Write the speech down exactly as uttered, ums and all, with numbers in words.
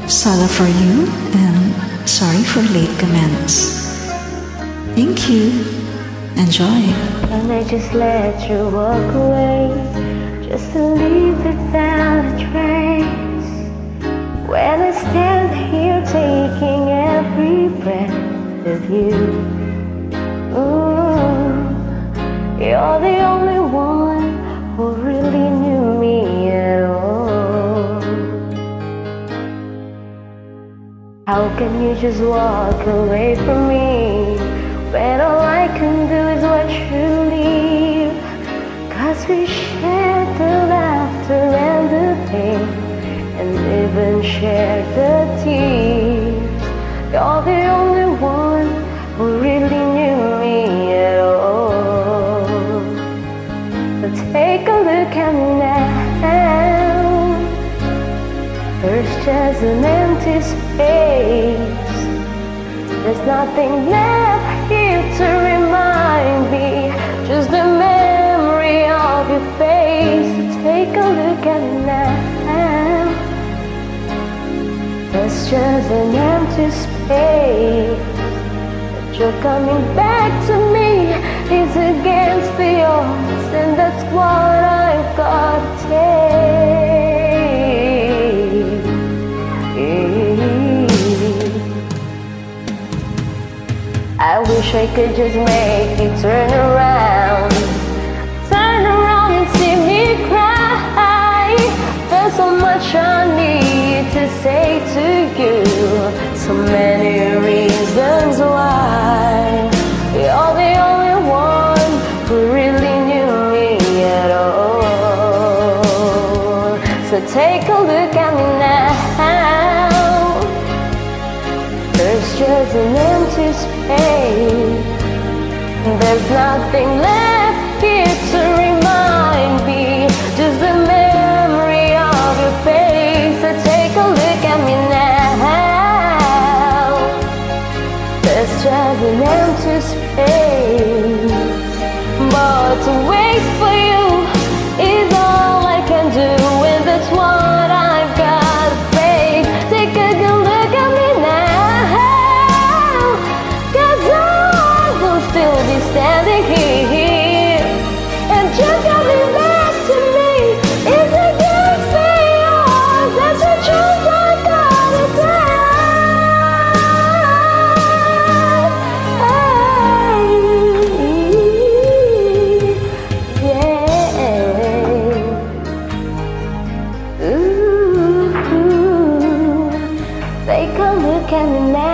Sala for you, and sorry for late comments. Thank you. Enjoy. And I just let you walk away, just to leave without a trace. When I stand here taking every breath of you, ooh, you're the only one who really knew me at all. How can you just walk away from me when all I can do is watch you leave? 'Cause we shared the laughter and the pain, and even shared the tears. You're the only one who really knew me at all. So take a look at me now. There's just an empty space. There's nothing left here to remind me, just the memory of your face. So take a look at me now. There's just an empty space. But you're coming back to me is against the odds, and that's what I've got to take. I wish I could just make you turn around, turn around and see me cry. There's so much I need to say to you, so many reasons why. You're the only one who really knew me at all. So take a look at me now. There's just an empty space. There's nothing left here to remind me, just the memory of your face. So take a look at me now. There's just an empty space. But to wait for you is all I can do, and that's what I've got to face. Take a good look at me now, 'cause I will still be standing here, and just coming back to me is against the odds. That's the truth I gotta take. Yeah. Ooh, take a look at me now.